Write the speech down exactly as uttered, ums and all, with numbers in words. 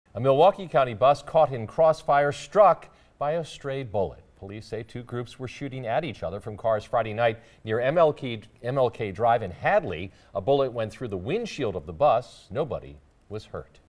A Milwaukee County bus caught in crossfire, struck by a stray bullet. Police say two groups were shooting at each other from cars Friday night near M L K, M L K Drive in Hadley. A bullet went through the windshield of the bus. Nobody was hurt.